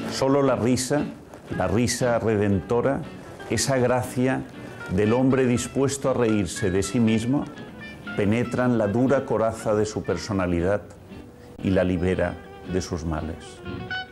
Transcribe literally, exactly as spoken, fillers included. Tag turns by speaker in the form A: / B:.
A: Solo la risa, la risa redentora, esa gracia del hombre dispuesto a reírse de sí mismo, penetran la dura coraza de su personalidad y la libera de sus males.